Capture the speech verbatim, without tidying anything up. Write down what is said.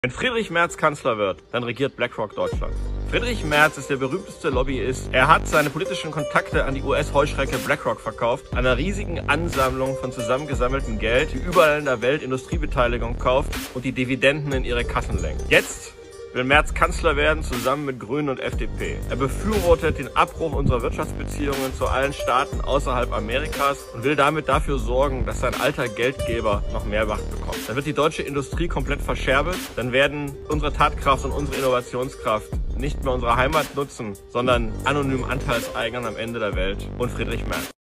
Wenn Friedrich Merz Kanzler wird, dann regiert BlackRock Deutschland. Friedrich Merz ist der berühmteste Lobbyist. Er hat seine politischen Kontakte an die U S-Heuschrecke BlackRock verkauft, einer riesigen Ansammlung von zusammengesammeltem Geld, die überall in der Welt Industriebeteiligung kauft und die Dividenden in ihre Kassen lenkt. Jetzt will Merz Kanzler werden, zusammen mit Grünen und F D P. Er befürwortet den Abbruch unserer Wirtschaftsbeziehungen zu allen Staaten außerhalb Amerikas und will damit dafür sorgen, dass sein alter Geldgeber noch mehr Macht bekommt. Dann wird die deutsche Industrie komplett verscherbelt, dann werden unsere Tatkraft und unsere Innovationskraft nicht mehr unsere Heimat nutzen, sondern anonym Anteilseignern am Ende der Welt und Friedrich Merz.